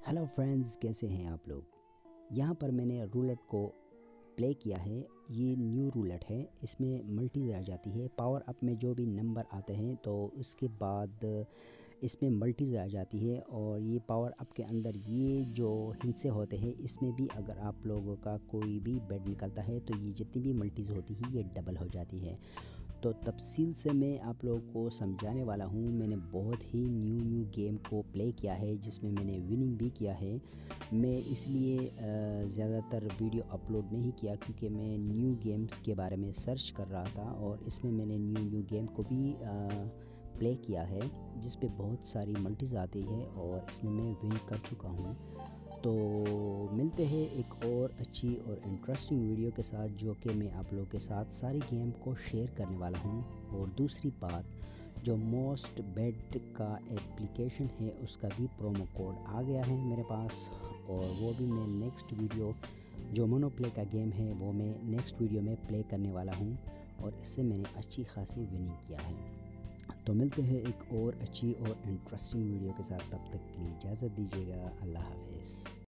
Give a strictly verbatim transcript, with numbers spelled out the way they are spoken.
Hello friends, कैसे हैं आप लोग। यहाँ पर मैंने रूलेट को प्ले किया है। ये न्यू रूलेट है, इसमें मल्टी आ जाती है। पावर अप में जो भी नंबर आते हैं तो उसके बाद इसमें मल्टीज आ जाती है। और ये पावर अप के अंदर ये जो हिस्से होते हैं इसमें भी अगर आप लोगों का कोई भी बेड निकलता है तो ये जितनी भी मल्टीज होती है ये डबल हो जाती है। तो तफसील से मैं आप लोगों को समझाने वाला हूँ। मैंने बहुत ही न्यू न्यू गेम को प्ले किया है जिसमें मैंने विनिंग भी किया है। मैं इसलिए ज़्यादातर वीडियो अपलोड नहीं किया क्योंकि मैं न्यू गेम के बारे में सर्च कर रहा था और इसमें मैंने न्यू न्यू गेम को भी प्ले किया है जिस पे बहुत सारी मल्टीज आती है और इसमें मैं विन कर चुका हूँ। तो मिलते हैं एक और अच्छी और इंटरेस्टिंग वीडियो के साथ जो कि मैं आप लोगों के साथ सारी गेम को शेयर करने वाला हूं। और दूसरी बात, जो मोस्ट बेट का एप्लीकेशन है उसका भी प्रोमो कोड आ गया है मेरे पास और वो भी मैं नेक्स्ट वीडियो जो मोनोप्ले का गेम है वो मैं नेक्स्ट वीडियो में प्ले करने वाला हूं और इससे मैंने अच्छी खासी विनिंग किया है। तो मिलते हैं एक और अच्छी और इंटरेस्टिंग वीडियो के साथ, तब तक के लिए इजाज़त दीजिएगा। अल्लाह हाफ़िज़।